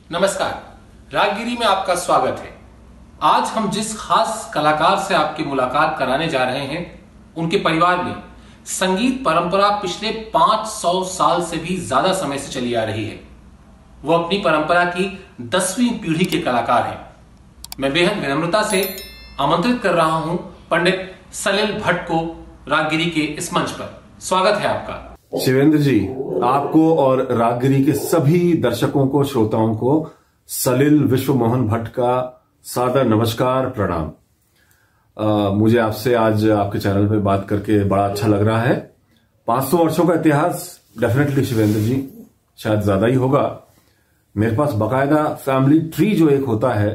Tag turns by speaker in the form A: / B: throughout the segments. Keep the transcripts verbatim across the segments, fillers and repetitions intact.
A: नमस्कार, रागगिरी में आपका स्वागत है। आज हम जिस खास कलाकार से आपकी मुलाकात कराने जा रहे हैं, उनके परिवार में संगीत परंपरा पिछले पांच सौ साल से भी ज्यादा समय से चली आ रही है। वो अपनी परंपरा की दसवीं पीढ़ी के कलाकार हैं। मैं बेहद विनम्रता से आमंत्रित कर रहा हूं पंडित सलिल भट्ट को रागगिरी के इस मंच पर। स्वागत है आपका।
B: शिवेंद्र जी, आपको और रागगिरी के सभी दर्शकों को, श्रोताओं को सलिल विश्व मोहन भट्ट का सादर नमस्कार, प्रणाम। आ, मुझे आपसे आज आपके चैनल पे बात करके बड़ा अच्छा लग रहा है। पांच सौ वर्षों का इतिहास डेफिनेटली शिवेंद्र जी शायद ज्यादा ही होगा। मेरे पास बकायदा फैमिली ट्री जो एक होता है,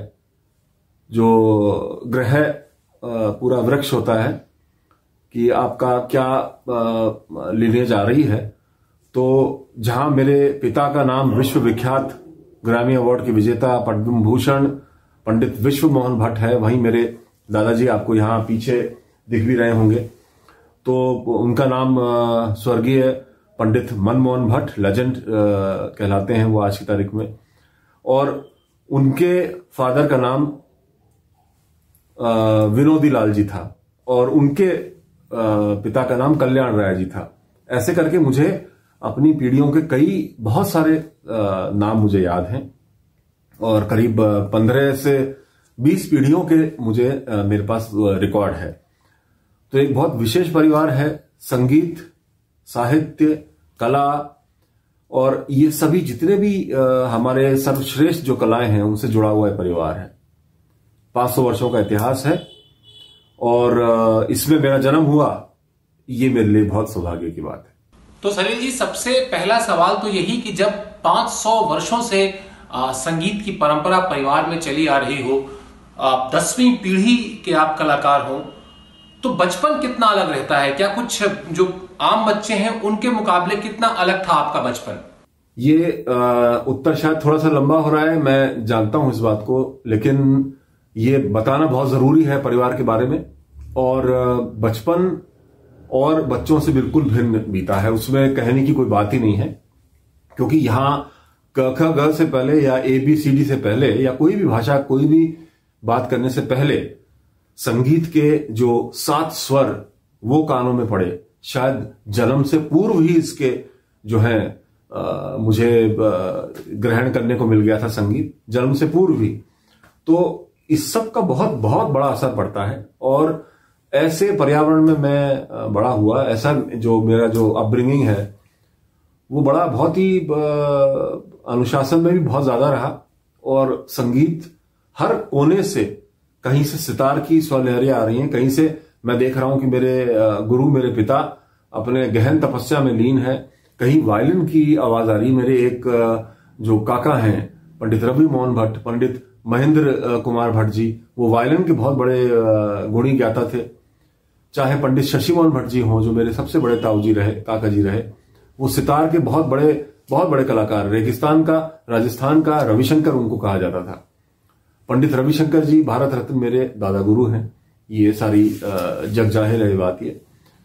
B: जो ग्रह पूरा वृक्ष होता है कि आपका क्या लिनेज आ रही है, तो जहां मेरे पिता का नाम विश्व विख्यात ग्रैमी अवार्ड के विजेता पद्म भूषण पंडित विश्व मोहन भट्ट है, वहीं मेरे दादाजी आपको यहां पीछे दिख भी रहे होंगे, तो उनका नाम स्वर्गीय पंडित मनमोहन भट्ट लेजेंड कहलाते हैं वो आज की तारीख में। और उनके फादर का नाम विनोदी लाल जी था और उनके पिता का नाम कल्याण राय जी था। ऐसे करके मुझे अपनी पीढ़ियों के कई बहुत सारे नाम मुझे याद हैं और करीब पंद्रह से बीस पीढ़ियों के मुझे मेरे पास रिकॉर्ड है। तो एक बहुत विशेष परिवार है। संगीत, साहित्य, कला और ये सभी जितने भी हमारे सर्वश्रेष्ठ जो कलाएं हैं उनसे जुड़ा हुआ है परिवार है। पांच सौ वर्षों का इतिहास है और इसमें मेरा जन्म हुआ, ये मेरे लिए बहुत सौभाग्य की बात है।
A: तो सलिल जी, सबसे पहला सवाल तो यही कि जब पांच सौ वर्षों से आ, संगीत की परंपरा परिवार में चली आ रही हो, आप दसवीं पीढ़ी के आप कलाकार हो, तो बचपन कितना अलग रहता है? क्या कुछ जो आम बच्चे हैं उनके मुकाबले कितना अलग था आपका बचपन?
B: ये आ, उत्तर शायद थोड़ा सा लंबा हो रहा है, मैं जानता हूं इस बात को, लेकिन ये बताना बहुत जरूरी है परिवार के बारे में। और बचपन और बच्चों से बिल्कुल भिन्न बीता है, उसमें कहने की कोई बात ही नहीं है, क्योंकि यहां क ख ग से पहले या ए बी सी डी से पहले या कोई भी भाषा कोई भी बात करने से पहले संगीत के जो सात स्वर वो कानों में पड़े। शायद जन्म से पूर्व ही इसके जो है आ, मुझे ग्रहण करने को मिल गया था संगीत, जन्म से पूर्व ही। तो इस सब का बहुत बहुत बड़ा असर पड़ता है और ऐसे पर्यावरण में मैं बड़ा हुआ। ऐसा जो मेरा जो अपब्रिंगिंग है वो बड़ा बहुत ही अनुशासन में भी बहुत ज्यादा रहा और संगीत हर कोने से, कहीं से सितार की स्वलहरियां आ रही हैं, कहीं से मैं देख रहा हूं कि मेरे गुरु मेरे पिता अपने गहन तपस्या में लीन है, कहीं वायलिन की आवाज आ रही। मेरे एक जो काका हैं पंडित रवि मोहन भट्ट, पंडित महेंद्र कुमार भट्ट जी, वो वायलिन के बहुत बड़े गुणी ज्ञाता थे। चाहे पंडित शशि मोहन भट्ट जी हों जो मेरे सबसे बड़े ताऊ जी रहे, काका जी रहे, वो सितार के बहुत बड़े बहुत बड़े कलाकार। रेगिस्तान का, राजस्थान का रविशंकर उनको कहा जाता था। पंडित रविशंकर जी भारत रत्न मेरे दादा गुरु हैं, ये सारी जग जाहिर है बात ये।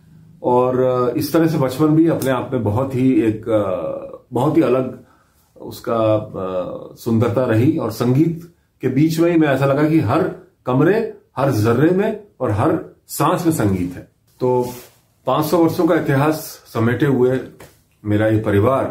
B: और इस तरह से बचपन भी अपने आप में बहुत ही एक बहुत ही अलग उसका सुंदरता रही। और संगीत के बीच में ही मैं ऐसा लगा कि हर कमरे, हर जर्रे में और हर सांस में संगीत है। तो पांच सौ वर्षों का इतिहास समेटे हुए मेरा ये परिवार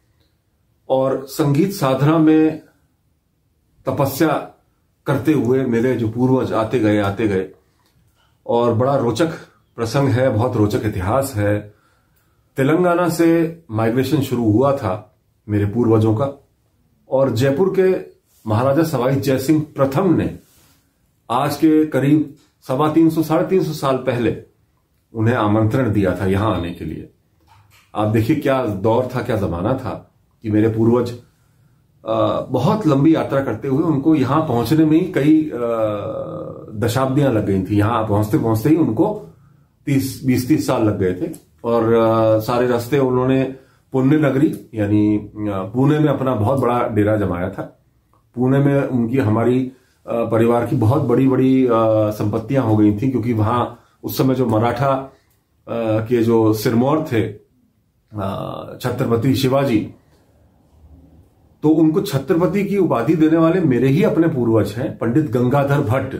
B: और संगीत साधना में तपस्या करते हुए मेरे जो पूर्वज आते गए आते गए और बड़ा रोचक प्रसंग है, बहुत रोचक इतिहास है। तेलंगाना से माइग्रेशन शुरू हुआ था मेरे पूर्वजों का और जयपुर के महाराजा सवाई जयसिंह प्रथम ने आज के करीब सवा तीन सौ साढ़े तीन सौ साल पहले उन्हें आमंत्रण दिया था यहां आने के लिए। आप देखिए क्या दौर था, क्या जमाना था कि मेरे पूर्वज बहुत लंबी यात्रा करते हुए उनको यहां पहुंचने में ही कई दशाब्दियां लग गई थी। यहां पहुंचते पहुंचते ही उनको तीस बीस तीस साल लग गए थे और सारे रास्ते उन्होंने पुण्य नगरी यानी पुणे में अपना बहुत बड़ा डेरा जमाया था। पुणे में उनकी हमारी परिवार की बहुत बड़ी बड़ी संपत्तियां हो गई थी, क्योंकि वहां उस समय जो मराठा के जो सिरमौर थे छत्रपति शिवाजी, तो उनको छत्रपति की उपाधि देने वाले मेरे ही अपने पूर्वज हैं, पंडित गंगाधर भट्ट।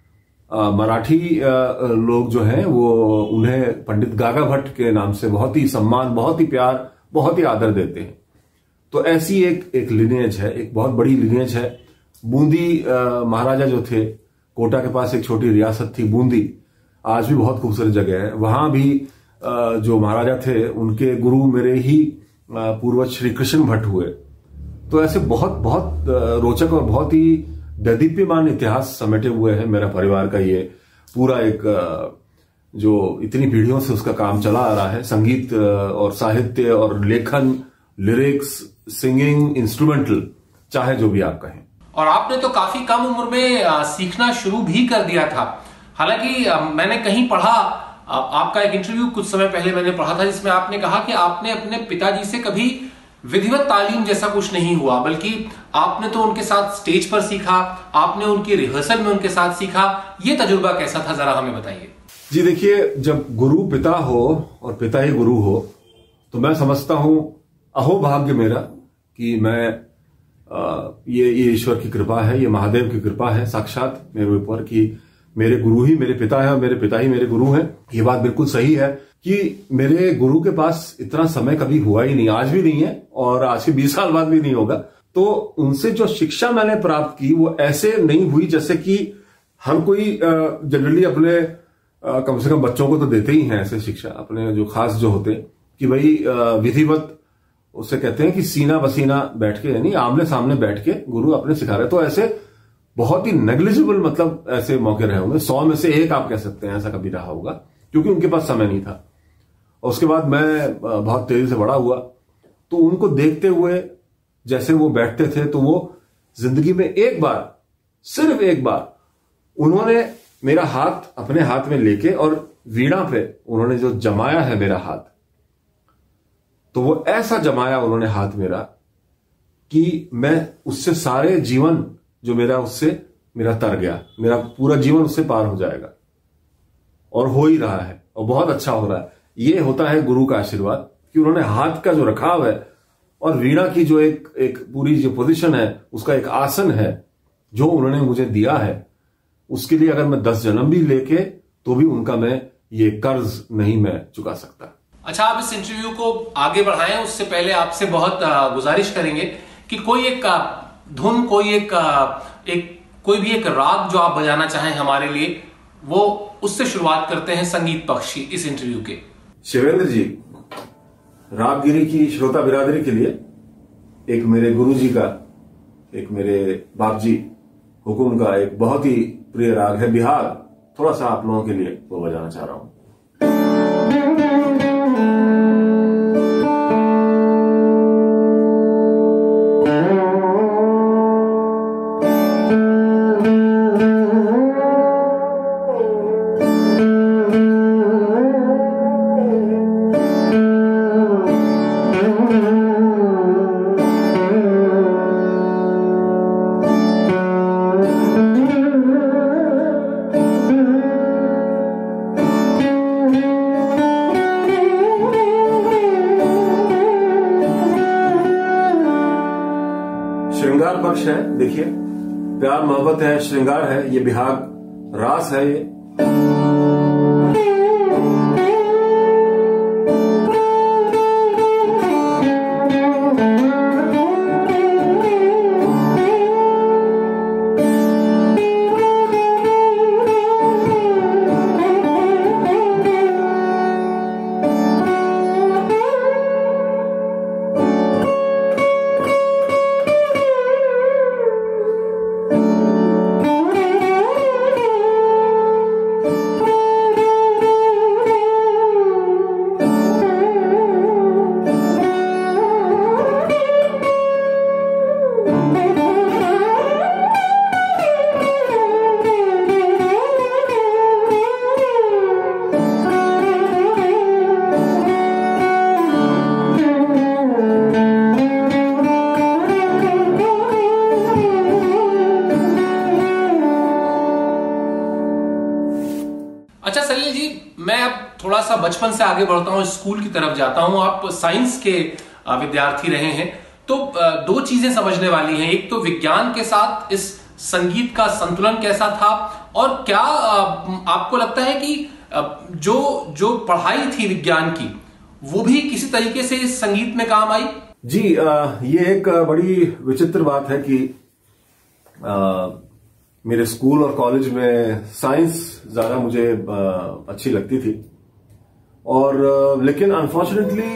B: मराठी लोग जो हैं वो उन्हें पंडित गागा भट्ट के नाम से बहुत ही सम्मान, बहुत ही प्यार, बहुत ही आदर देते हैं। तो ऐसी एक एक लिनियज है, एक बहुत बड़ी लिनियज है। बूंदी महाराजा जो थे, कोटा के पास एक छोटी रियासत थी बूंदी, आज भी बहुत खूबसूरत जगह है। वहां भी जो महाराजा थे उनके गुरु मेरे ही पूर्वज श्री कृष्ण भट्ट हुए। तो ऐसे बहुत बहुत रोचक और बहुत ही दैदीप्यमान इतिहास समेटे हुए हैं मेरा परिवार का ये पूरा एक जो इतनी पीढ़ियों से उसका काम चला आ रहा है। संगीत और साहित्य और लेखन, लिरिक्स, सिंगिंग, इंस्ट्रूमेंटल, चाहे जो भी आप कहें।
A: और आपने तो काफी कम उम्र में सीखना शुरू भी कर दिया था। हालांकि मैंने कहीं पढ़ा, आपका एक इंटरव्यू कुछ समय पहले मैंने पढ़ा था, जिसमें आपने कहा कि आपने अपने पिताजी से कभी विधिवत तालीम जैसा कुछ नहीं हुआ, बल्कि आपने तो उनके साथ स्टेज पर सीखा, आपने उनकी रिहर्सल में उनके साथ सीखा। ये तजुर्बा कैसा था, जरा हमें बताइए।
B: जी देखिए, जब गुरु पिता हो और पिता ही गुरु हो तो मैं समझता हूं अहो भाग्य मेरा कि मैं आ, ये ये ईश्वर की कृपा है, ये महादेव की कृपा है साक्षात मेरे ऊपर कि मेरे गुरु ही मेरे पिता है और मेरे पिता ही मेरे गुरु हैं। ये बात बिल्कुल सही है कि मेरे गुरु के पास इतना समय कभी हुआ ही नहीं, आज भी नहीं है और आज के बीस साल बाद भी नहीं होगा। तो उनसे जो शिक्षा मैंने प्राप्त की वो ऐसे नहीं हुई जैसे कि हर कोई जनरली अपने आ, कम से कम बच्चों को तो देते ही हैं ऐसे शिक्षा, अपने जो खास जो होते हैं कि भाई विधिवत, उससे कहते हैं कि सीना बसीना बैठ के, यानी आमने सामने बैठ के गुरु अपने सिखा रहे। तो ऐसे बहुत ही नेग्लिजिबल मतलब ऐसे मौके रहे होंगे, सौ में से एक आप कह सकते हैं ऐसा कभी रहा होगा, क्योंकि उनके पास समय नहीं था। और उसके बाद मैं बहुत तेजी से बड़ा हुआ तो उनको देखते हुए जैसे वो बैठते थे तो वो जिंदगी में एक बार, सिर्फ एक बार उन्होंने मेरा हाथ अपने हाथ में लेके और वीणा पे उन्होंने जो जमाया है मेरा हाथ, तो वो ऐसा जमाया उन्होंने हाथ मेरा कि मैं उससे सारे जीवन जो मेरा उससे मेरा तर गया, मेरा पूरा जीवन उससे पार हो जाएगा और हो ही रहा है और बहुत अच्छा हो रहा है। ये होता है गुरु का आशीर्वाद कि उन्होंने हाथ का जो रखाव है और वीणा की जो एक एक पूरी जो पोजीशन है, उसका एक आसन है जो उन्होंने मुझे दिया है, उसके लिए अगर मैं दस जन्म भी लेके तो भी उनका मैं ये कर्ज नहीं मैं चुका सकता।
A: अच्छा, आप इस इंटरव्यू को आगे बढ़ाएं उससे पहले आपसे बहुत गुजारिश करेंगे कि कोई एक धुन, कोई एक एक कोई भी एक राग जो आप बजाना चाहें हमारे लिए, वो उससे शुरुआत करते हैं संगीत पक्ष इस इंटरव्यू के।
B: शिवेंद्र जी, रागगिरी की श्रोता बिरादरी के लिए एक मेरे गुरु जी का, एक मेरे बाप जी हुकुम का एक बहुत ही प्रिय राग है बिहार, थोड़ा सा आप लोगों के लिए वो बजाना चाह रहा हूं। श्रृंगार पक्ष है, देखिए प्यार मोहब्बत है, श्रृंगार है, ये बिहार रास है ये।
A: अच्छा सलील जी, मैं अब थोड़ा सा बचपन से आगे बढ़ता हूँ, स्कूल की तरफ जाता हूँ। आप साइंस के विद्यार्थी रहे हैं, तो दो चीजें समझने वाली हैं, एक तो विज्ञान के साथ इस संगीत का संतुलन कैसा था, और क्या आपको लगता है कि जो जो पढ़ाई थी विज्ञान की वो भी किसी तरीके से इस संगीत में काम आई?
B: जी, ये एक बड़ी विचित्र बात है कि आ, मेरे स्कूल और कॉलेज में साइंस ज्यादा मुझे आ, अच्छी लगती थी, और लेकिन अनफॉर्चुनेटली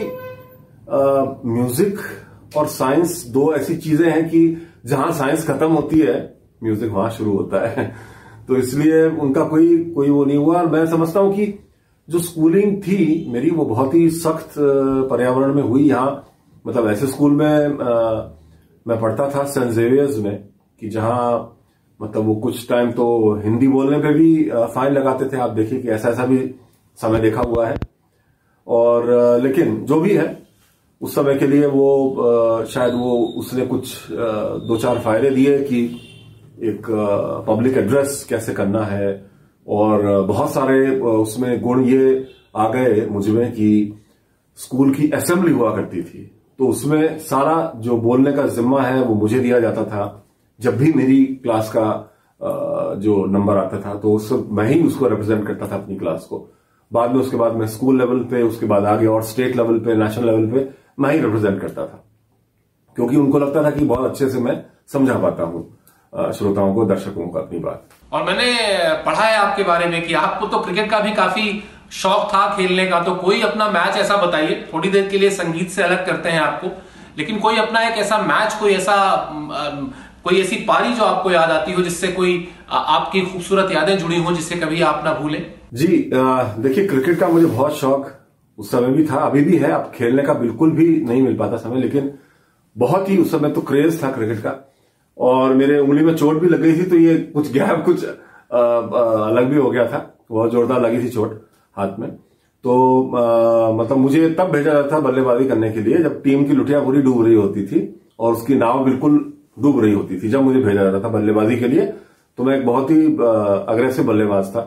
B: म्यूजिक और साइंस दो ऐसी चीजें हैं कि जहां साइंस खत्म होती है म्यूजिक वहां शुरू होता है। तो इसलिए उनका कोई कोई वो नहीं हुआ। मैं समझता हूं कि जो स्कूलिंग थी मेरी वो बहुत ही सख्त पर्यावरण में हुई। यहाँ मतलब ऐसे स्कूल में आ, मैं पढ़ता था सेंट जेवियर्स में, कि जहां मतलब वो कुछ टाइम तो हिंदी बोलने पे भी फाइन लगाते थे। आप देखिए कि ऐसा ऐसा भी समय देखा हुआ है। और लेकिन जो भी है उस समय के लिए वो शायद वो उसने कुछ दो चार फायदे दिए कि एक पब्लिक एड्रेस कैसे करना है, और बहुत सारे उसमें गुण ये आ गए मुझ में कि स्कूल की असेंबली हुआ करती थी, तो उसमें सारा जो बोलने का जिम्मा है वो मुझे दिया जाता था। जब भी मेरी क्लास का जो नंबर आता था तो उस मैं ही उसको रिप्रेजेंट करता था अपनी क्लास को। बाद में उसके बाद मैं स्कूल लेवल पे, उसके बाद आगे और स्टेट लेवल पे, नेशनल लेवल पे मैं ही रिप्रेजेंट करता था, क्योंकि उनको लगता था कि बहुत अच्छे से मैं समझा पाता हूं श्रोताओं को, दर्शकों को अपनी बात।
A: और मैंने पढ़ा है आपके बारे में कि आपको तो क्रिकेट का भी काफी शौक था खेलने का, तो कोई अपना मैच ऐसा बताइए। थोड़ी देर के लिए संगीत से अलग करते हैं आपको, लेकिन कोई अपना एक ऐसा मैच, कोई ऐसा कोई ऐसी पारी जो आपको याद आती हो, जिससे कोई आपकी खूबसूरत यादें जुड़ी हो, जिससे कभी आप ना भूलें।
B: जी देखिए, क्रिकेट का मुझे बहुत शौक उस समय भी था, अभी भी है। अब खेलने का बिल्कुल भी नहीं मिल पाता समय, लेकिन बहुत ही उस समय तो क्रेज था क्रिकेट का। और मेरे उंगली में चोट भी लग गई थी, तो ये कुछ गैप कुछ आ, आ, अलग भी हो गया था। बहुत जोरदार लगी थी चोट हाथ में। तो आ, मतलब मुझे तब भेजा जाता था बल्लेबाजी करने के लिए जब टीम की लुटिया पूरी डूब रही होती थी और उसकी नाव बिल्कुल डूब रही होती थी। जब मुझे भेजा जाता था बल्लेबाजी के लिए, तो मैं एक बहुत ही अग्रेसिव बल्लेबाज था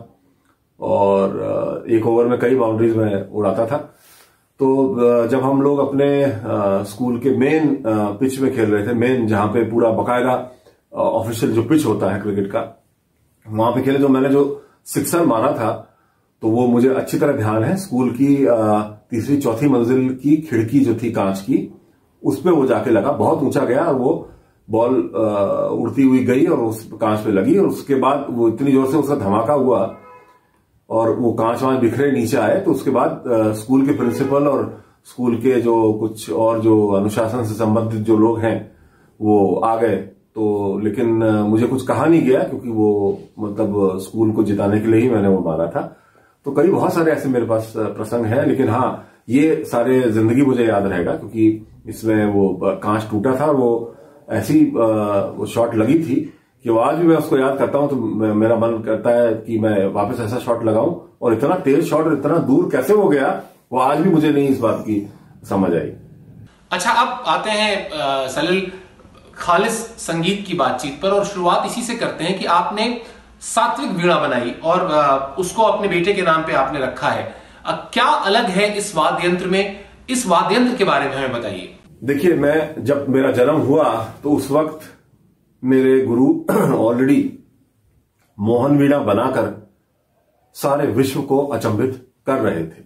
B: और एक ओवर में कई बाउंड्रीज में उड़ाता था। तो जब हम लोग अपने स्कूल के मेन पिच में खेल रहे थे, मेन जहां पे पूरा बकायदा ऑफिशियल जो पिच होता है क्रिकेट का, वहां पे खेले, जो मैंने जो सिक्सर मारा था तो वो मुझे अच्छी तरह ध्यान है। स्कूल की तीसरी चौथी मंजिल की खिड़की जो थी कांच की, उस पे वो जाके लगा, बहुत ऊंचा गया और वो बॉल उड़ती हुई गई और उस कांच पे लगी। और उसके बाद वो इतनी जोर से उसका धमाका हुआ और वो कांच वांच बिखरे नीचे आए। तो उसके बाद स्कूल के प्रिंसिपल और स्कूल के जो कुछ और जो अनुशासन से संबंधित जो लोग हैं वो आ गए। तो लेकिन मुझे कुछ कहा नहीं गया, क्योंकि वो मतलब स्कूल को जिताने के लिए ही मैंने वो मारा था। तो कई बहुत सारे ऐसे मेरे पास प्रसंग हैं, लेकिन हाँ, ये सारे जिंदगी मुझे याद रहेगा, क्योंकि इसमें वो कांच टूटा था, वो ऐसी वो शॉट लगी थी कि वो आज भी मैं उसको याद करता हूं तो मेरा मन करता है कि मैं वापस ऐसा शॉट लगाऊं। और इतना तेज शॉट और इतना दूर कैसे हो गया, वो आज भी मुझे नहीं इस बात की समझ आई।
A: अच्छा, अब आते हैं सलील खालिस संगीत की बातचीत पर, और शुरुआत इसी से करते हैं कि आपने सात्विक वीणा बनाई और उसको अपने बेटे के नाम पे आपने रखा है। क्या अलग है इस वाद्य यंत्र में? इस वाद्य यंत्र के बारे में हमें बताइए।
B: देखिए, मैं जब मेरा जन्म हुआ तो उस वक्त मेरे गुरु ऑलरेडी मोहन वीणा बनाकर सारे विश्व को अचंभित कर रहे थे।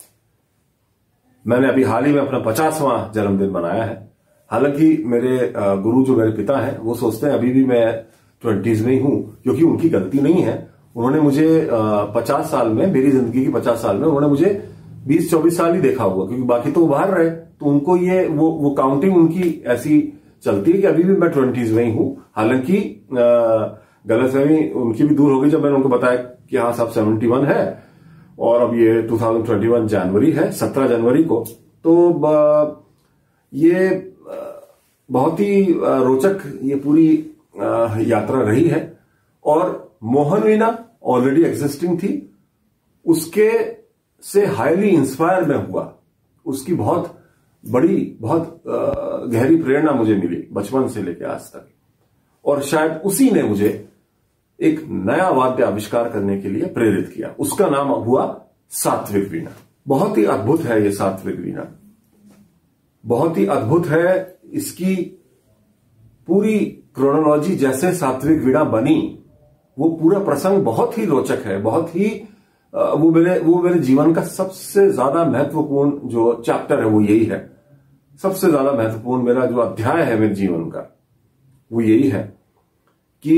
B: मैंने अभी हाल ही में अपना पचासवां जन्मदिन मनाया है। हालांकि मेरे गुरु जो मेरे पिता हैं वो सोचते हैं अभी भी मैं ट्वेंटीज में ही हूं, क्योंकि उनकी गलती नहीं है। उन्होंने मुझे पचास साल में, मेरी जिंदगी की पचास साल में उन्होंने मुझे बीस चौबीस साल ही देखा होगा, क्योंकि बाकी तो बाहर रहे। तो उनको ये वो वो काउंटिंग उनकी ऐसी चलती है कि अभी भी मैं ट्वेंटीज में ही हूं। हालांकि गलतफहमी उनकी भी दूर हो गई जब मैंने उनको बताया कि हाँ साहब सेवेंटी वन है और अब ये टू थाउजेंड ट्वेंटी वन जनवरी है, सत्रह जनवरी को। तो ये बहुत ही रोचक ये पूरी यात्रा रही है। और मोहन वीणा ऑलरेडी एग्जिस्टिंग थी, उसके से हाईली इंस्पायर मैं हुआ। उसकी बहुत बड़ी, बहुत गहरी प्रेरणा मुझे मिली बचपन से लेकर आज तक, और शायद उसी ने मुझे एक नया वाद्य आविष्कार करने के लिए प्रेरित किया। उसका नाम हुआ सात्विक वीणा। बहुत ही अद्भुत है ये सात्विक वीणा, बहुत ही अद्भुत है। इसकी पूरी क्रोनोलॉजी जैसे सात्विक वीणा बनी, वो पूरा प्रसंग बहुत ही रोचक है, बहुत ही वो मेरे वो मेरे जीवन का सबसे ज्यादा महत्वपूर्ण जो चैप्टर है वो यही है। सबसे ज्यादा महत्वपूर्ण मेरा जो अध्याय है मेरे जीवन का वो यही है कि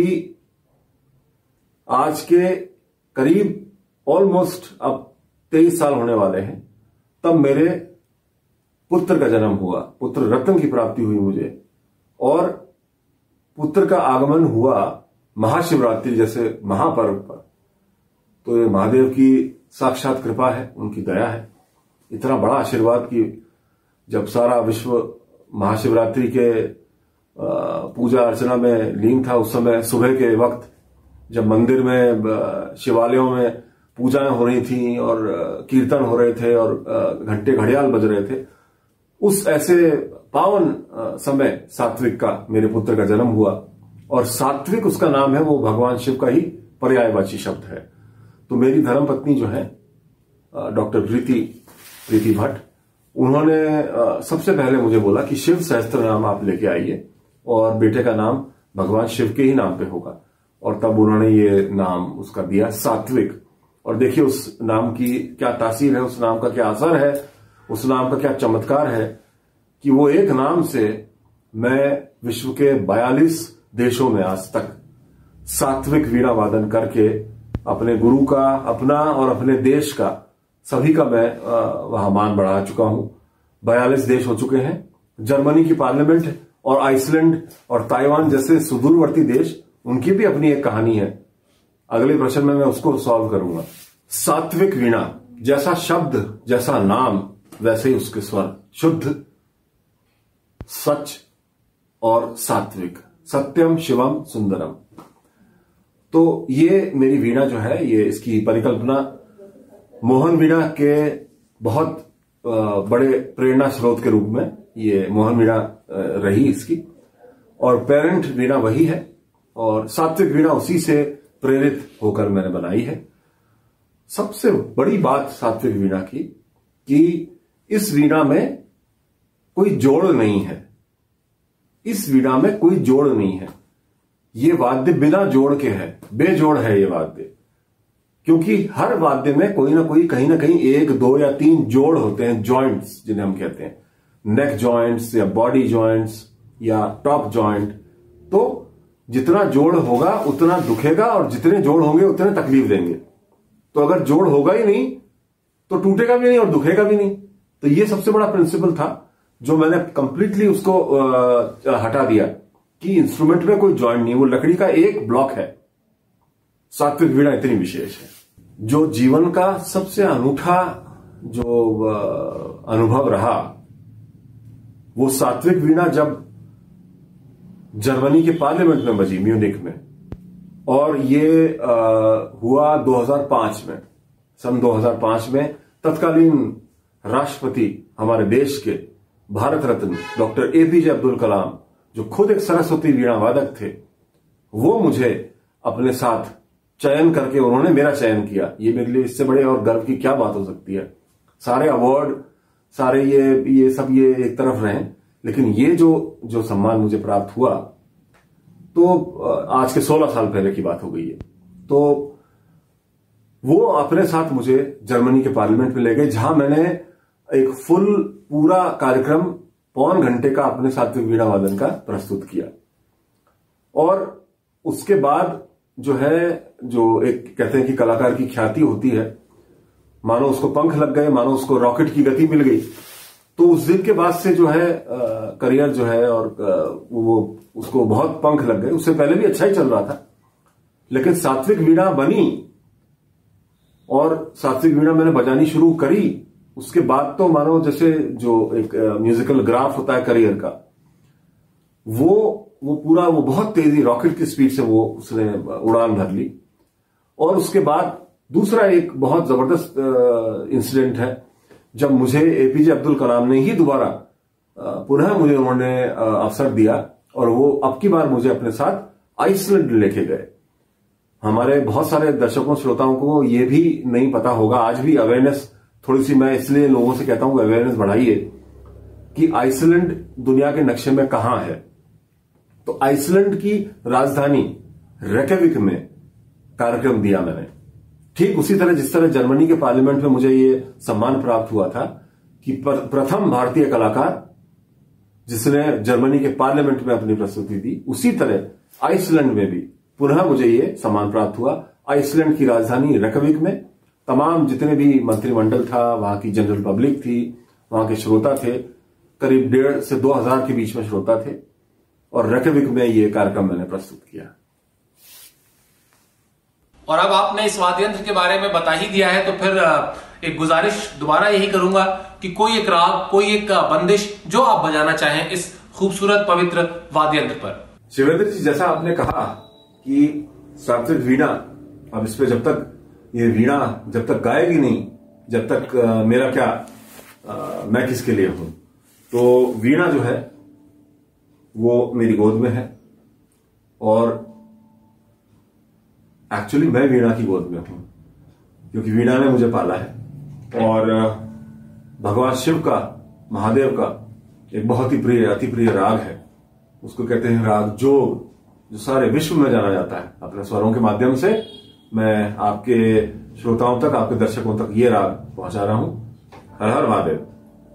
B: आज के करीब ऑलमोस्ट अब तेईस साल होने वाले हैं, तब मेरे पुत्र का जन्म हुआ, पुत्र रत्न की प्राप्ति हुई मुझे, और पुत्र का आगमन हुआ महाशिवरात्रि जैसे महापर्व पर। तो ये महादेव की साक्षात कृपा है, उनकी दया है, इतना बड़ा आशीर्वाद कि जब सारा विश्व महाशिवरात्रि के पूजा अर्चना में लीन था, उस समय सुबह के वक्त जब मंदिर में शिवालयों में पूजाएं हो रही थी और कीर्तन हो रहे थे और घंटे घड़ियाल बज रहे थे, उस ऐसे पावन समय सात्विक का मेरे पुत्र का जन्म हुआ। और सात्विक उसका नाम है, वो भगवान शिव का ही पर्यायवाची शब्द है। तो मेरी धर्मपत्नी जो है डॉक्टर प्रीति प्रीति भट्ट, उन्होंने सबसे पहले मुझे बोला कि शिव सहस्त्र नाम आप लेके आइए और बेटे का नाम भगवान शिव के ही नाम पे होगा। और तब उन्होंने ये नाम उसका दिया सात्विक। और देखिए उस नाम की क्या तासीर है, उस नाम का क्या असर है, उस नाम का क्या चमत्कार है कि वो एक नाम से मैं विश्व के बयालीस देशों में आज तक सात्विक वीणा वादन करके अपने गुरु का, अपना और अपने देश का, सभी का मैं वहां मान बढ़ा चुका हूं। बयालीस देश हो चुके हैं, जर्मनी की पार्लियामेंट और आइसलैंड और ताइवान जैसे सुदूरवर्ती देश, उनकी भी अपनी एक कहानी है। अगले प्रश्न में मैं उसको सॉल्व करूंगा। सात्विक वीणा, जैसा शब्द जैसा नाम वैसे ही उसके स्वर, शुद्ध, सच और सात्विक, सत्यम शिवम सुंदरम। तो ये मेरी वीणा जो है, ये इसकी परिकल्पना मोहन वीणा के बहुत बड़े प्रेरणा स्रोत के रूप में ये मोहन वीणा रही इसकी, और पेरेंट वीणा वही है, और सात्विक वीणा उसी से प्रेरित होकर मैंने बनाई है। सबसे बड़ी बात सात्विक वीणा की कि इस वीणा में कोई जोड़ नहीं है, इस वीणा में कोई जोड़ नहीं है। ये वाद्य बिना जोड़ के है, बेजोड़ है ये वाद्य, क्योंकि हर वाद्य में कोई ना कोई, कहीं ना कहीं एक, दो या तीन जोड़ होते हैं, जॉइंट्स जिन्हें हम कहते हैं, नेक जॉइंट्स या बॉडी जॉइंट्स या टॉप जॉइंट। तो जितना जोड़ होगा उतना दुखेगा और जितने जोड़ होंगे उतने तकलीफ देंगे। तो अगर जोड़ होगा ही नहीं तो टूटेगा भी नहीं और दुखेगा भी नहीं। तो ये सबसे बड़ा प्रिंसिपल था जो मैंने कंप्लीटली उसको आ, हटा दिया कि इंस्ट्रूमेंट में कोई जॉइंट नहीं, वो लकड़ी का एक ब्लॉक है। सात्विक वीणा इतनी विशेष है। जो जीवन का सबसे अनूठा जो आ, अनुभव रहा वो सात्विक वीणा जब जर्मनी के पार्लियामेंट में बजी, म्यूनिक में, और ये आ, हुआ दो हज़ार पाँच में। सन दो हज़ार पाँच में तत्कालीन राष्ट्रपति हमारे देश के, भारत रत्न डॉक्टर एपीजे अब्दुल कलाम, जो खुद एक सरस्वती वीणा वादक थे, वो मुझे अपने साथ चयन करके, उन्होंने मेरा चयन किया। ये मेरे लिए इससे बड़े और गर्व की क्या बात हो सकती है। सारे अवार्ड, सारे ये ये सब ये एक तरफ रहे, लेकिन ये जो जो सम्मान मुझे प्राप्त हुआ, तो आज के सोलह साल पहले की बात हो गई है। तो वो अपने साथ मुझे जर्मनी के पार्लियामेंट में ले गए, जहां मैंने एक फुल पूरा कार्यक्रम पौन घंटे का अपने सात्विक वीणा वादन का प्रस्तुत किया। और उसके बाद जो है, जो एक कहते हैं कि कलाकार की ख्याति होती है, मानो उसको पंख लग गए, मानो उसको रॉकेट की गति मिल गई। तो उस दिन के बाद से जो है करियर जो है, और आ, वो उसको बहुत पंख लग गए। उससे पहले भी अच्छा ही चल रहा था, लेकिन सात्विक वीणा बनी और सात्विक वीणा मैंने बजानी शुरू करी, उसके बाद तो मानो जैसे जो एक म्यूजिकल ग्राफ होता है करियर का, वो वो पूरा वो बहुत तेजी, रॉकेट की स्पीड से वो उसने उड़ान भर ली। और उसके बाद दूसरा एक बहुत जबरदस्त इंसिडेंट है, जब मुझे एपीजे अब्दुल कलाम ने ही दोबारा पुनः मुझे उन्होंने अवसर दिया, और वो अब की बार मुझे अपने साथ आइसलैंड लेके गए। हमारे बहुत सारे दर्शकों श्रोताओं को ये भी नहीं पता होगा, आज भी अवेयरनेस थोड़ी सी, मैं इसलिए लोगों से कहता हूं अवेयरनेस बढ़ाइए। कि आइसलैंड दुनिया के नक्शे में कहां है। तो आइसलैंड की राजधानी रेकविक में कार्यक्रम दिया मैंने। ठीक उसी तरह जिस तरह जर्मनी के पार्लियामेंट में मुझे ये सम्मान प्राप्त हुआ था कि प्रथम भारतीय कलाकार जिसने जर्मनी के पार्लियामेंट में अपनी प्रस्तुति दी, उसी तरह आइसलैंड में भी पुनः मुझे ये सम्मान प्राप्त हुआ। आइसलैंड की राजधानी रेकविक में तमाम जितने भी मंत्रिमंडल था, वहां की जनरल पब्लिक थी, वहां के श्रोता थे, करीब डेढ़ से दो हजार के बीच में श्रोता थे, और रेकविक में ये कार्यक्रम मैंने प्रस्तुत किया।
A: और अब आपने इस वाद्य यंत्र के बारे में बता ही दिया है, तो फिर एक गुजारिश दोबारा यही करूंगा कि कोई एक राग, कोई एक बंदिश जो आप बजाना चाहें इस खूबसूरत पवित्र वाद्य यंत्र पर।
B: शिवेंद्र जी, जैसा आपने कहा कि सात्विक वीणा, अब इस पे जब तक ये वीणा जब तक गाएगी नहीं, जब तक आ, मेरा क्या आ, मैं किसके लिए हूं। तो वीणा जो है वो मेरी गोद में है, और एक्चुअली मैं वीणा की गोद में हूं क्योंकि वीणा ने मुझे पाला है। और भगवान शिव का, महादेव का एक बहुत ही प्रिय, अति प्रिय राग है, उसको कहते हैं राग जोग, जो सारे विश्व में जाना जाता है। अपने स्वरों के माध्यम से मैं आपके श्रोताओं तक, आपके दर्शकों तक ये राग पहुंचा रहा हूं। हर हर महादेव।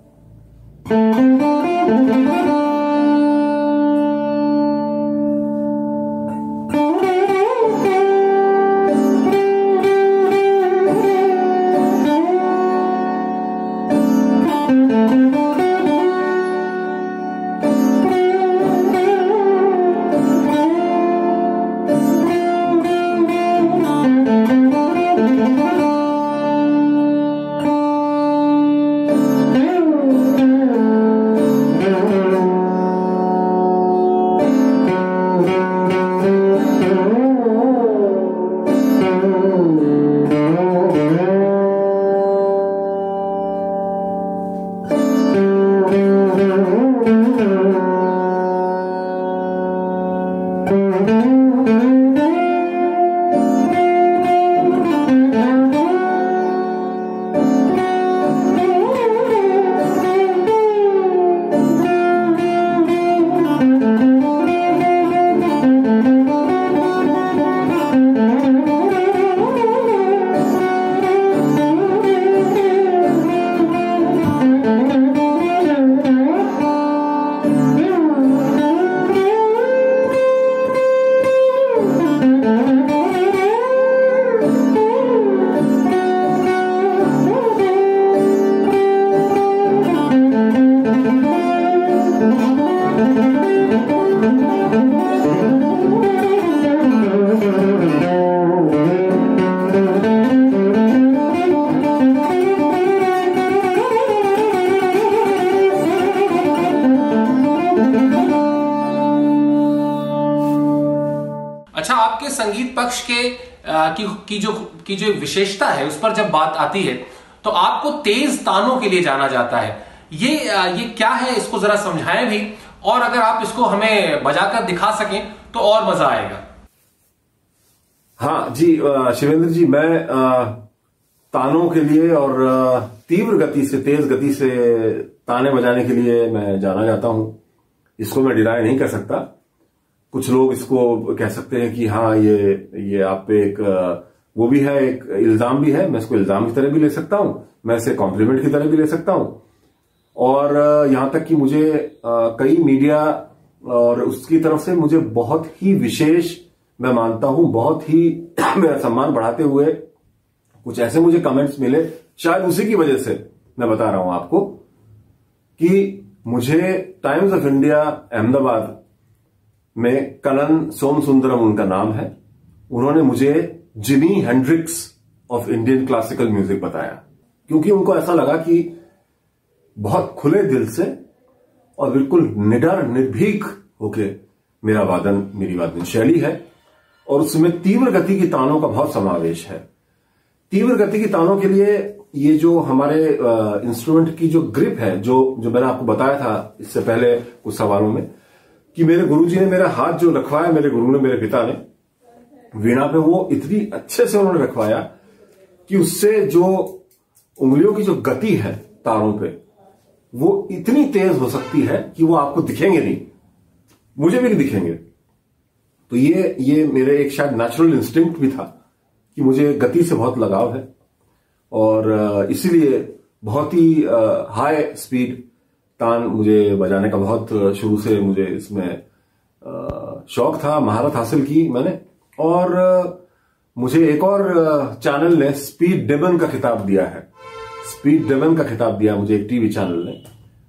A: अच्छा, आपके संगीत पक्ष के आ, की, की जो की जो विशेषता है उस पर जब बात आती है तो आपको तेज तानों के लिए जाना जाता है। ये आ, ये क्या है, इसको जरा समझाएं भी, और अगर आप इसको हमें बजाकर दिखा सकें तो और मजा आएगा।
B: हाँ जी शिवेंद्र जी, मैं आ, तानों के लिए और आ, तीव्र गति से, तेज गति से ताने बजाने के लिए मैं जाना जाता हूं। इसको मैं डिनाई नहीं कर सकता। कुछ लोग इसको कह सकते हैं कि हाँ ये ये आप पे एक वो भी है, एक इल्जाम भी है। मैं इसको इल्जाम की तरह भी ले सकता हूं, मैं इसे कॉम्प्लीमेंट की तरह भी ले सकता हूं। और यहां तक कि मुझे कई मीडिया और उसकी तरफ से मुझे बहुत ही विशेष मैं मानता हूं, बहुत ही मेरा सम्मान बढ़ाते हुए कुछ ऐसे मुझे कमेंट्स मिले, शायद उसी की वजह से मैं बता रहा हूं आपको कि मुझे टाइम्स ऑफ इंडिया अहमदाबाद में कलन सोमसुंदरम उनका नाम है, उन्होंने मुझे Jimi Hendrix of Indian classical music बताया, क्योंकि उनको ऐसा लगा कि बहुत खुले दिल से और बिल्कुल निडर निर्भीक होके मेरा वादन, मेरी वादन शैली है, और उसमें तीव्र गति की तानों का बहुत समावेश है। तीव्र गति की तानों के लिए ये जो हमारे इंस्ट्रूमेंट की जो ग्रिप है, जो जो मैंने आपको बताया था इससे पहले कुछ सवालों में, कि मेरे गुरुजी ने मेरा हाथ जो रखवाया, मेरे गुरु ने, मेरे पिता ने वीणा पे, वो इतनी अच्छे से उन्होंने रखवाया कि उससे जो उंगलियों की जो गति है तारों पे, वो इतनी तेज हो सकती है कि वो आपको दिखेंगे नहीं, मुझे भी नहीं दिखेंगे। तो ये ये मेरे एक शायद नेचुरल इंस्टिंक्ट भी था कि मुझे गति से बहुत लगाव है, और इसीलिए बहुत ही हाई स्पीड तान मुझे बजाने का बहुत शुरू से मुझे इसमें शौक था, महारत हासिल की मैंने। और मुझे एक और चैनल ने स्पीड डेमन का खिताब दिया है, स्पीड डेमन का खिताब दिया मुझे एक टीवी चैनल ने,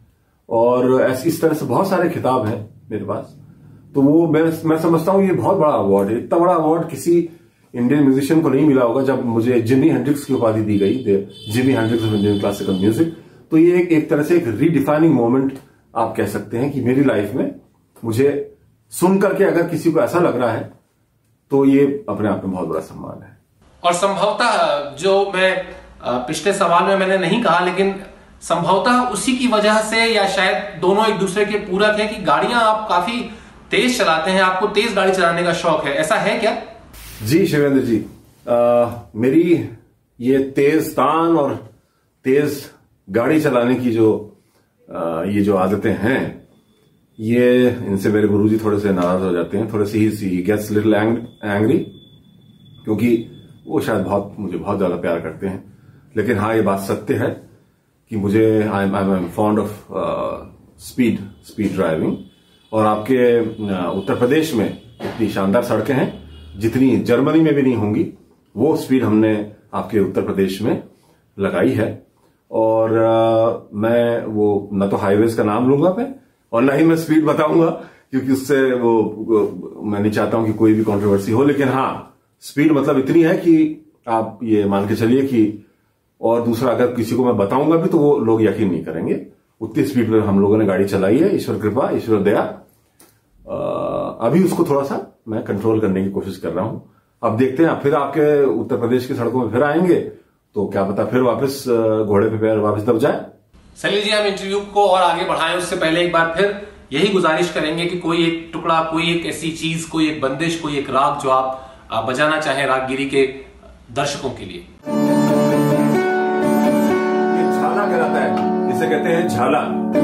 B: और ऐसे इस तरह से बहुत सारे खिताब हैं मेरे पास। तो वो मैं मैं समझता हूं ये बहुत बड़ा अवार्ड है। इतना बड़ा अवार्ड किसी इंडियन म्यूजिशियन को नहीं मिला होगा। जब मुझे जिमी हेंड्रिक्स की उपाधि दी गई, Jimi Hendrix of Indian classical music, तो ये एक, एक तरह से एक रीडिफाइनिंग मोमेंट आप कह सकते हैं कि मेरी लाइफ में मुझे सुन करके अगर किसी को ऐसा लग रहा है तो ये अपने आप में बहुत बड़ा सम्मान है।
A: और संभवतः जो मैं पिछले सवाल में मैंने नहीं कहा, लेकिन संभवतः उसी की वजह से, या शायद दोनों एक दूसरे के पूरक है, कि गाड़ियां आप काफी तेज चलाते हैं, आपको तेज गाड़ी चलाने का शौक है, ऐसा है क्या?
B: जी शिवेंद्र जी, आ, मेरी ये तेज तान और तेज गाड़ी चलाने की जो आ, ये जो आदतें हैं, ये इनसे मेरे गुरुजी थोड़े से नाराज हो जाते हैं, थोड़े से ही ही गेट्स लिटिल एंग्री, क्योंकि वो शायद बहुत मुझे बहुत ज्यादा प्यार करते हैं। लेकिन हाँ, ये बात सत्य है कि मुझे I am I am fond of speed speed driving. और आपके उत्तर प्रदेश में इतनी शानदार सड़कें हैं जितनी जर्मनी में भी नहीं होंगी, वो स्पीड हमने आपके उत्तर प्रदेश में लगाई है। और आ, मैं वो न तो हाईवेज का नाम लूंगा मैं, और ना ही मैं स्पीड बताऊंगा, क्योंकि उससे वो, वो मैं नहीं चाहता हूं कि कोई भी कंट्रोवर्सी हो। लेकिन हाँ, स्पीड मतलब इतनी है कि आप ये मान के चलिए कि, और दूसरा अगर किसी को मैं बताऊंगा भी तो वो लोग यकीन नहीं करेंगे, उतनी स्पीड में हम लोगों ने गाड़ी चलाई है। ईश्वर कृपा, ईश्वर दया। आ, अभी उसको थोड़ा सा मैं कंट्रोल करने की कोशिश कर रहा हूं। अब देखते हैं, फिर आपके उत्तर प्रदेश की सड़कों में फिर आएंगे तो क्या पता फिर वापस घोड़े पे पैर वापस दब जाए।
A: सलील जी, हम इंटरव्यू को और आगे बढ़ाएं उससे पहले एक बार फिर यही गुजारिश करेंगे कि कोई एक टुकड़ा, कोई एक ऐसी चीज, कोई एक बंदिश, कोई एक राग जो आप बजाना चाहें रागगिरी के दर्शकों के लिए।
B: ये झाला कहलाता है, इसे कहते हैं झाला।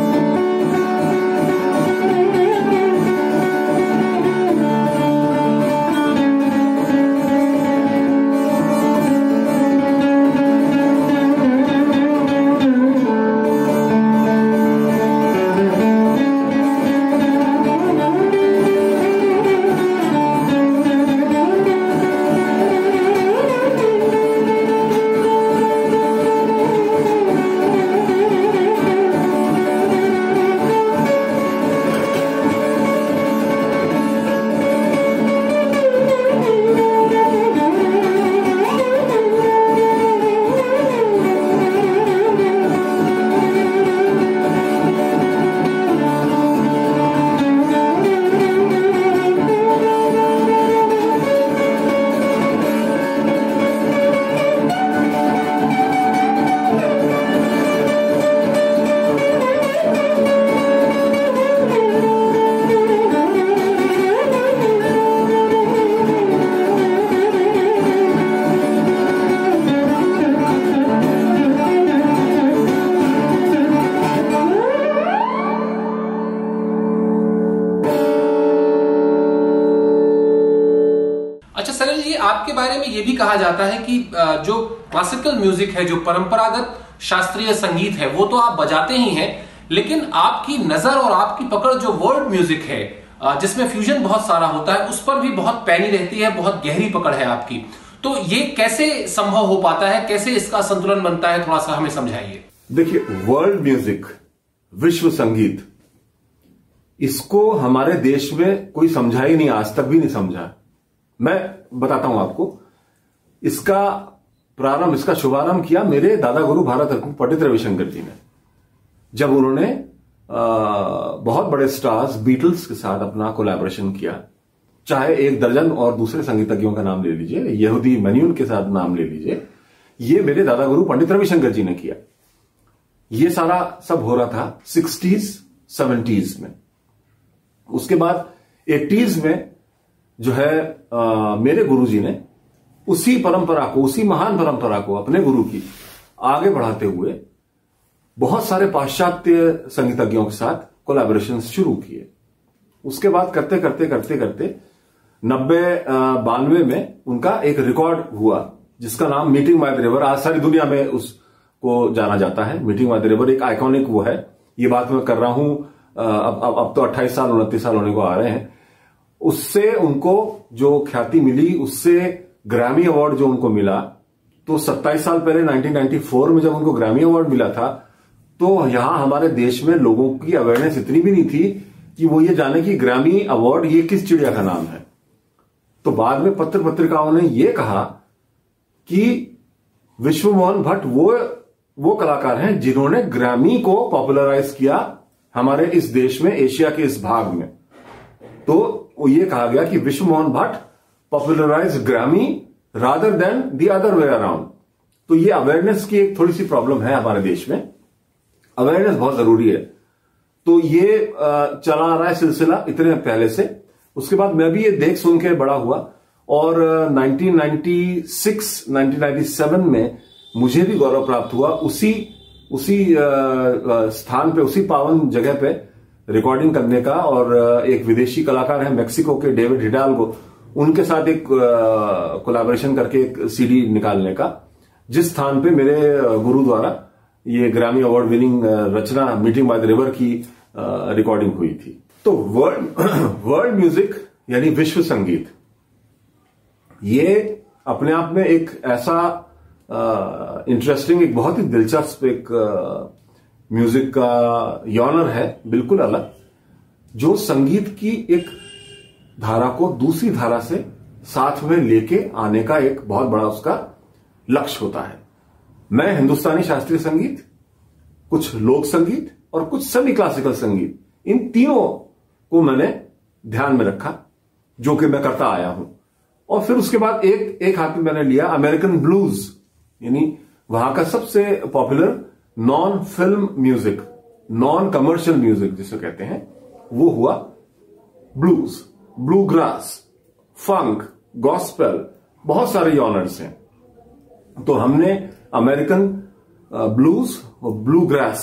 A: आपके बारे में यह भी कहा जाता है कि जो क्लासिकल म्यूजिक है, जो परंपरागत शास्त्रीय संगीत है, वो तो आप बजाते ही हैं, लेकिन आपकी नजर और आपकी पकड़ जो वर्ल्ड म्यूजिक है, जिसमें फ्यूजन बहुत सारा होता है, उस पर भी बहुत पैनी रहती है, बहुत गहरी पकड़ है आपकी। तो ये कैसे संभव हो पाता है, कैसे इसका संतुलन बनता है, थोड़ा सा हमें समझाइए।
B: देखिए, वर्ल्ड म्यूजिक, विश्व संगीत, इसको हमारे देश में कोई समझा ही नहीं, आज तक भी नहीं समझा। मैं बताता हूं आपको, इसका प्रारंभ, इसका शुभारंभ किया मेरे दादा गुरु भारत रत्न पंडित रविशंकर जी ने, जब उन्होंने आ, बहुत बड़े स्टार्स बीटल्स के साथ अपना कोलैबोरेशन किया। चाहे एक दर्जन और दूसरे संगीतज्ञों का नाम ले लीजिए, यहूदी मेन्यून के साथ नाम ले लीजिए, ये मेरे दादा गुरु पंडित रविशंकर जी ने किया। ये सारा सब हो रहा था सिक्सटीज सेवेंटीज में। उसके बाद एटीज में जो है आ, मेरे गुरुजी ने उसी परंपरा को, उसी महान परंपरा को, अपने गुरु की आगे बढ़ाते हुए बहुत सारे पाश्चात्य संगीतज्ञों के साथ कोलैबोरेशन शुरू किए। उसके बाद करते करते करते करते नब्बे बानवे में उनका एक रिकॉर्ड हुआ जिसका नाम मीटिंग बाय द रिवर। आज सारी दुनिया में उसको जाना जाता है। मीटिंग बाय द रिवर एक आइकॉनिक वो है। ये बात मैं कर रहा हूं अब अब अब तो अट्ठाईस साल उनतीस साल होने को आ रहे हैं। उससे उनको जो ख्याति मिली, उससे ग्रैमी अवार्ड जो उनको मिला, तो सत्ताईस साल पहले नाइनटीन नाइंटी फोर में जब उनको ग्रैमी अवार्ड मिला था तो यहां हमारे देश में लोगों की अवेयरनेस इतनी भी नहीं थी कि वो ये जाने कि ग्रैमी अवार्ड ये किस चिड़िया का नाम है। तो बाद में पत्र पत्रिकाओं ने ये कहा कि विश्व मोहन भट्ट वो वो कलाकार हैं जिन्होंने ग्रैमी को पॉपुलराइज किया हमारे इस देश में, एशिया के इस भाग में। तो वो ये कहा गया कि Vishwa Mohan Bhatt popularize Grammy rather than the other way around. तो ये अवेयरनेस की एक थोड़ी सी प्रॉब्लम है हमारे देश में। अवेयरनेस बहुत जरूरी है। तो ये चला आ रहा है सिलसिला इतने पहले से। उसके बाद मैं भी ये देख सुन के बड़ा हुआ और nineteen ninety six nineteen ninety seven में मुझे भी गौरव प्राप्त हुआ उसी उसी स्थान पे, उसी पावन जगह पे रिकॉर्डिंग करने का। और एक विदेशी कलाकार है मेक्सिको के, डेविड हिडाल्गो, उनके साथ एक कोलैबोरेशन करके एक सीडी निकालने का, जिस स्थान पे मेरे गुरु द्वारा ये ग्रैमी अवार्ड विनिंग रचना मीटिंग बाय द रिवर की रिकॉर्डिंग हुई थी। तो वर्ल्ड वर्ल्ड म्यूजिक यानी विश्व संगीत, ये अपने आप में एक ऐसा इंटरेस्टिंग, एक बहुत ही दिलचस्प एक म्यूजिक का यॉनर है, बिल्कुल अलग, जो संगीत की एक धारा को दूसरी धारा से साथ में लेके आने का एक बहुत बड़ा उसका लक्ष्य होता है। मैं हिंदुस्तानी शास्त्रीय संगीत, कुछ लोक संगीत और कुछ सेमी क्लासिकल संगीत, इन तीनों को मैंने ध्यान में रखा, जो कि मैं करता आया हूं। और फिर उसके बाद एक एक हाथ में मैंने लिया अमेरिकन ब्लूज, यानी वहां का सबसे popular non film music, non commercial music जिसे कहते हैं, वो हुआ blues, bluegrass, funk, gospel, बहुत सारे यॉनर्स हैं। तो हमने अमेरिकन ब्लूज और ब्लू ग्रास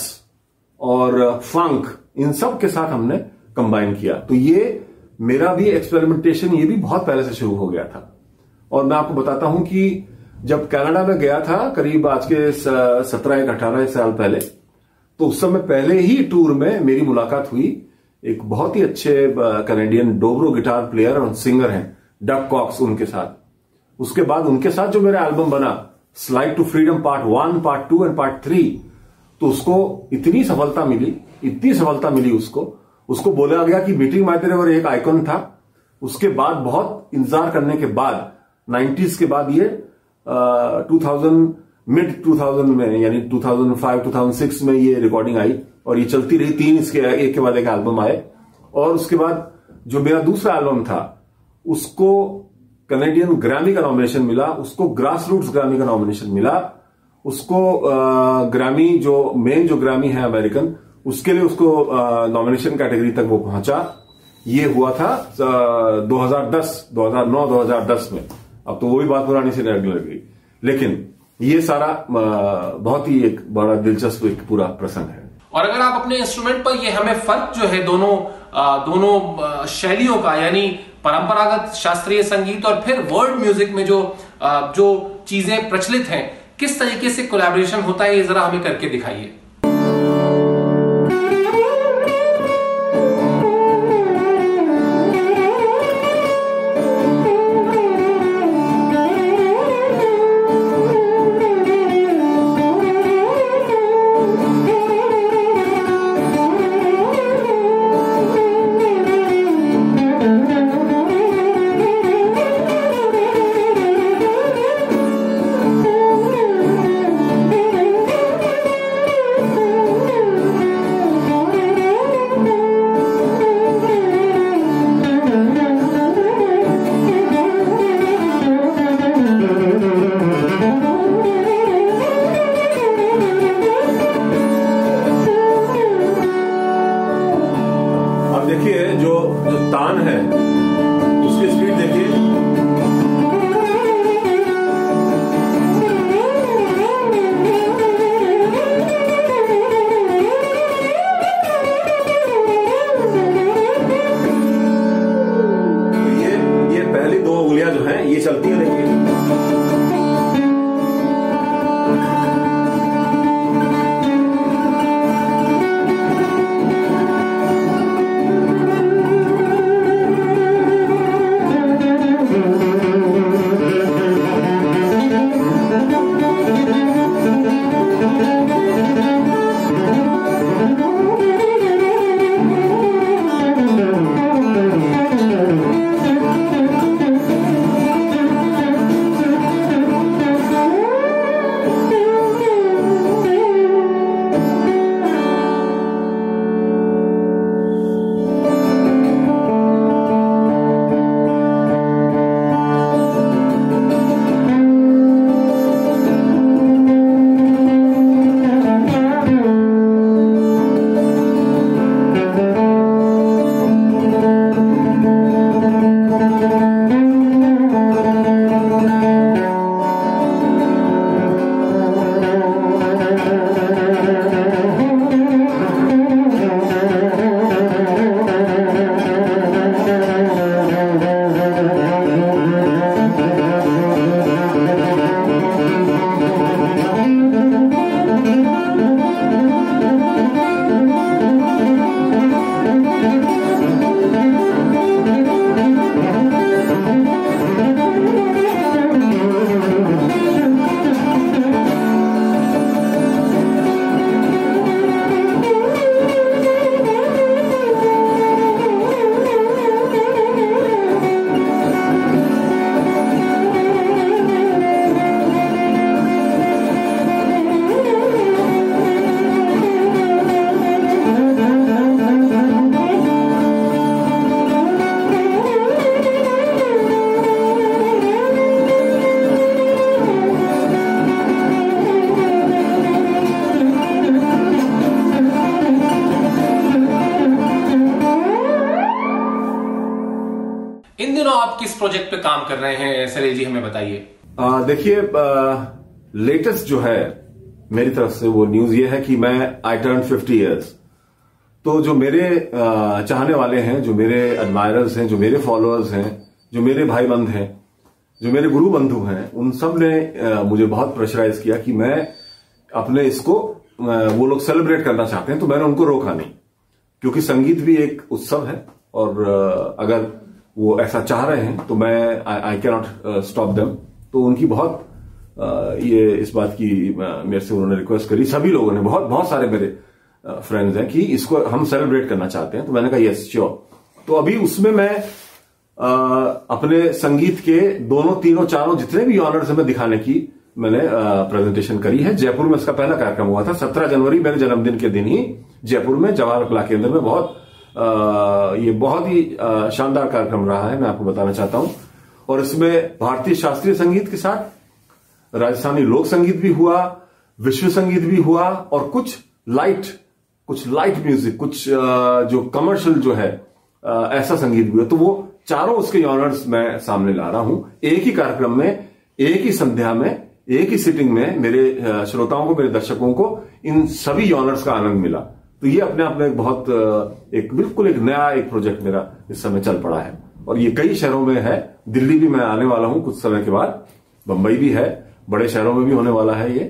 B: और फंक, इन सब के साथ हमने कंबाइन किया। तो ये मेरा भी एक्सपेरिमेंटेशन ये भी बहुत पहले से शुरू हो गया था। और मैं आपको बताता हूं कि जब कनाडा में गया था करीब आज के सत्रह एक अठारह साल पहले, तो उस समय पहले ही टूर में मेरी मुलाकात हुई एक बहुत ही अच्छे कैनेडियन डोब्रो गिटार प्लेयर और सिंगर हैं डग कॉक्स, उनके साथ। उसके बाद उनके साथ जो मेरा एल्बम बना slide to freedom part one, part two and part three, तो उसको इतनी सफलता मिली, इतनी सफलता मिली उसको उसको बोला गया कि मीटिंग बाय द रिवर एक आइकॉन था। उसके बाद बहुत इंतजार करने के बाद नाइंटीज़ के बाद ये two thousand mid two thousand में, यानी two thousand five two thousand six में ये रिकॉर्डिंग आई और ये चलती रही। तीन इसके एक के बाद एक एल्बम आए। और उसके बाद जो मेरा दूसरा एल्बम था उसको कैनेडियन ग्रैमी का नॉमिनेशन मिला, उसको ग्रास रूट्स ग्रैमी का नॉमिनेशन मिला, उसको ग्रैमी जो मेन जो ग्रैमी है अमेरिकन, उसके लिए उसको नॉमिनेशन कैटेगरी तक वो पहुंचा। ये हुआ था दो हज़ार दस, दो हज़ार नौ, दो हज़ार दस में। अब तो वो भी बात पुरानी से लगने लग गई, लेकिन ये सारा बहुत ही एक बड़ा दिलचस्प एक पूरा प्रसंग है।
A: और अगर आप अपने इंस्ट्रूमेंट पर ये हमें फर्क जो है दोनों दोनों शैलियों का, यानी परंपरागत शास्त्रीय संगीत और फिर वर्ल्ड म्यूजिक में जो जो चीजें प्रचलित हैं, किस तरीके से कोलैबोरेशन होता है, ये जरा हमें करके दिखाइए।
B: जो है ये चलती है, देखिए।
A: इन दिनों आप किस प्रोजेक्ट पे काम कर रहे हैं सलील जी, हमें बताइए।
B: देखिए, लेटेस्ट जो है मेरी तरफ से वो न्यूज ये है कि मैं आई टर्न फिफ्टी इयर्स। तो जो मेरे आ, चाहने वाले हैं, जो मेरे एडमायरर्स हैं, जो मेरे फॉलोअर्स हैं, जो मेरे भाई बंध हैं, जो मेरे गुरु बंधु हैं, उन सब ने आ, मुझे बहुत प्रेशराइज किया कि मैं अपने इसको आ, वो लोग सेलिब्रेट करना चाहते हैं, तो मैंने उनको रोका नहीं, क्योंकि संगीत भी एक उत्सव है और आ, अगर वो ऐसा चाह रहे हैं तो मैं I can not stop them. तो उनकी बहुत आ, ये इस बात की मेरे से उन्होंने रिक्वेस्ट करी, सभी लोगों ने, बहुत बहुत सारे मेरे फ्रेंड्स हैं कि इसको हम सेलिब्रेट करना चाहते हैं। तो मैंने कहा यस श्योर। तो अभी उसमें मैं आ, अपने संगीत के दोनों तीनों चारों जितने भी ऑनर्स हैं मैं दिखाने की मैंने प्रेजेंटेशन करी है। जयपुर में इसका पहला कार्यक्रम हुआ था सत्रह जनवरी, मेरे जन्मदिन के दिन ही जयपुर में जवाहर कला केंद्र में। बहुत आ, ये बहुत ही आ, शानदार कार्यक्रम रहा है, मैं आपको बताना चाहता हूं। और इसमें भारतीय शास्त्रीय संगीत के साथ राजस्थानी लोक संगीत भी हुआ, विश्व संगीत भी हुआ और कुछ लाइट कुछ लाइट म्यूजिक, कुछ आ, जो कमर्शियल जो है आ, ऐसा संगीत भी हुआ। तो वो चारों उसके ऑनर्स मैं सामने ला रहा हूं एक ही कार्यक्रम में, एक ही संध्या में, एक ही सिटिंग में। मेरे श्रोताओं को, मेरे दर्शकों को इन सभी ऑनर्स का आनंद मिला। तो ये अपने आप में एक बहुत एक बिल्कुल एक नया एक प्रोजेक्ट मेरा इस समय चल पड़ा है और ये कई शहरों में है। दिल्ली भी मैं आने वाला हूं कुछ समय के बाद, बंबई भी है, बड़े शहरों में भी होने वाला है ये।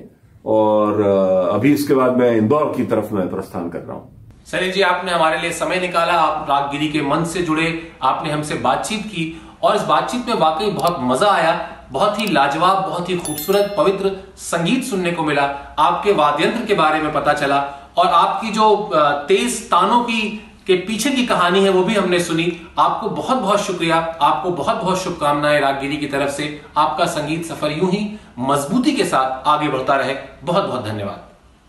B: और अभी इसके बाद मैं इंदौर की तरफ में प्रस्थान कर रहा हूं।
A: सलील जी, आपने हमारे लिए समय निकाला, आप रागगिरी के मन से जुड़े, आपने हमसे बातचीत की और इस बातचीत में वाकई बहुत मजा आया। बहुत ही लाजवाब, बहुत ही खूबसूरत, पवित्र संगीत सुनने को मिला। आपके वाद्यंत्र के बारे में पता चला और आपकी जो तेज तानों की के पीछे की कहानी है वो भी हमने सुनी। आपको बहुत बहुत शुक्रिया, आपको बहुत बहुत शुभकामनाएं रागगिरी की तरफ से। आपका संगीत सफर यूं ही मजबूती के साथ आगे बढ़ता रहे। बहुत बहुत धन्यवाद।